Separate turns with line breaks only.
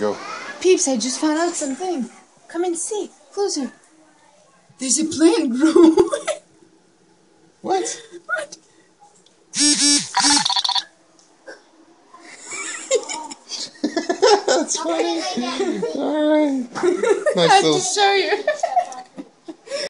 go.
Peeps, I just found out something. Come and see. Closer. There's a plant growing.
What?
What?
That's funny. Alright.
I have to show you.